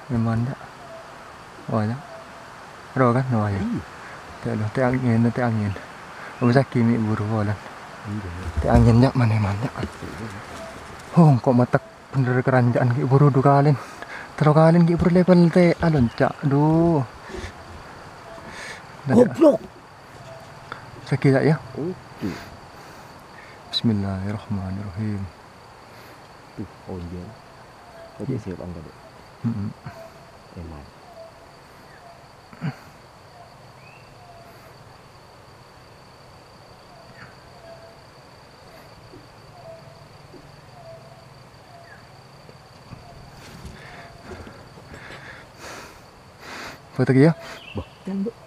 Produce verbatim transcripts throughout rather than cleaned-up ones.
Memang tak. Oh ya. Ro kan no ya. Teh lo teh angin teh angin. Om sakit mi buru bolan. Teh angin jak mana mana. Oh kok matak bener keranjaan ki buru du kalin. Terus kalin ki buru level teh alon cak. Duh. Goblok. Sakit tak ya? Oke. Bismillahirrahmanirrahim. Tuh, oh iya. Oke, siap angkat deh. Hmm. Emang. Foto lagi ya? Bah, jangan, Bu.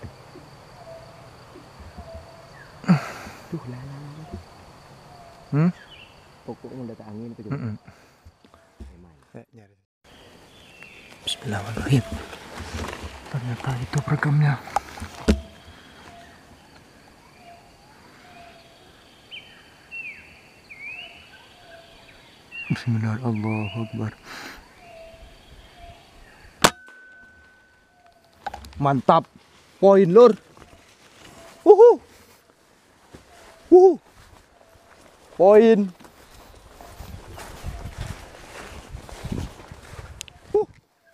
Tuh, lah, lah, lah. Hmm? Pokoknya udah ke angin itu. Hmm. Emang. Bismillahirrahmanirrahim. Ternyata itu programnya. Bismillahirrahmanirrahim. Allahu Akbar. Mantap. Poin, Lur. Wuhu. Wuhu. Poin. Huh.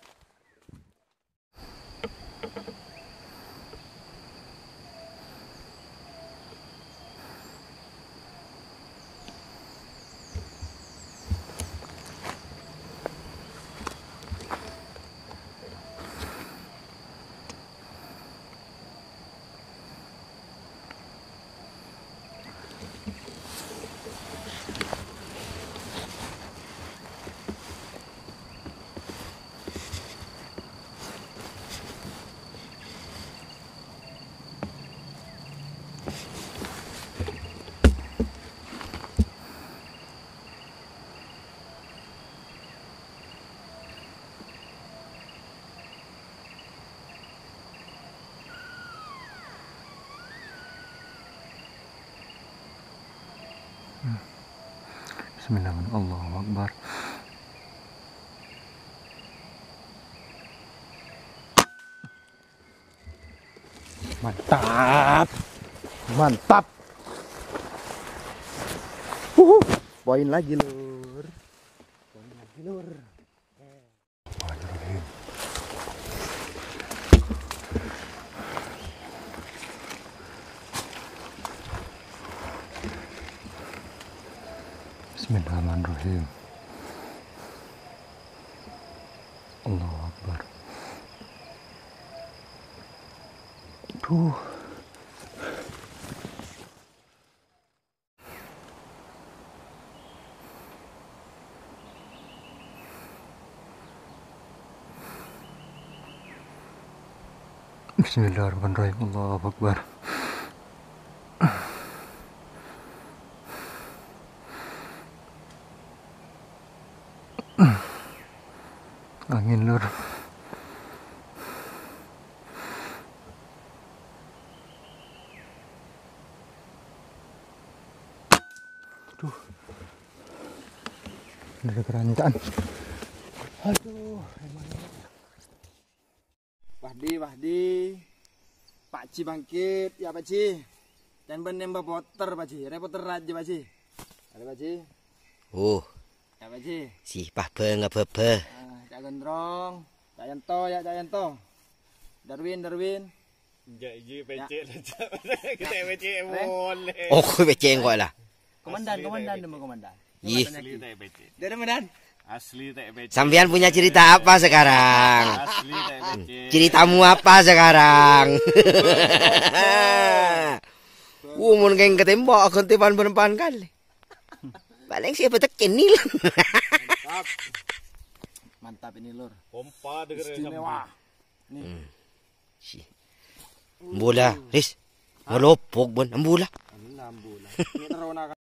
Bismillahirrahmanirrahim. Allahu Akbar. Mantap. Mantap. Wuhu. Poin lagi, Lur. Poin lagi, Lur. Bismillahirrahmanirrahim. Allahu Akbar. Tuh. Bismillahirrahmanirrahim. Allahu Akbar. Angin, Lur. Tuh. Ada keranjaan. Aduh, emang. Wahdi, Wahdi. Pak Ci bangkit, ya Pak Ci. Dan benemba poter Pak Ci, repoter aja Pak Ci. Ada Pak Ci. Oh, Ya Pak Ci. si pahbe ngapebe. Ah, Cak Gondrong, Cak Yanto ya Cak Yanto. Darwin, Darwin. Jadi becek saja. Kita becek boleh. Oh, beceng kok lah. Komandan, komandan nama komandan. Ih, Asli tak becek. Dari komandan. Asli tak becek. sampean punya cerita apa sekarang? Asli tak becek. Ceritamu apa sekarang? Umur geng ketembak akan tipan berempan kali. Paling siapa tekin nih lah. Mantap. Mantap ini Lur. Pompa dengar Istimewa. Nih. Hmm. Bola, Riz. Ngelopok bon, bola. Ini lambu lah. Ini terona